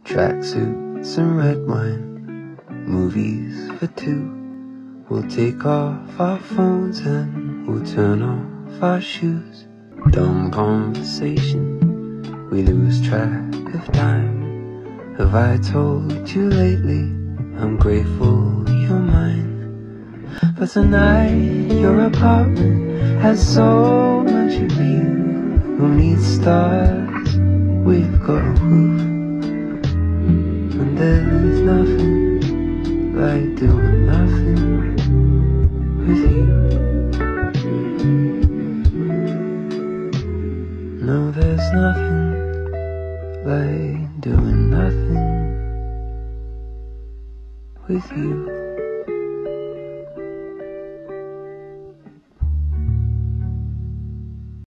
Tracksuits and red wine, movies for two. We'll take off our phones and we'll turn off our shoes. Dumb conversation, we lose track of time. Have I told you lately, I'm grateful you're mine. But tonight your apartment has so much of you. Who needs stars? We've got a roof. And there's nothing like doing nothing with you. No, there's nothing like doing nothing with you.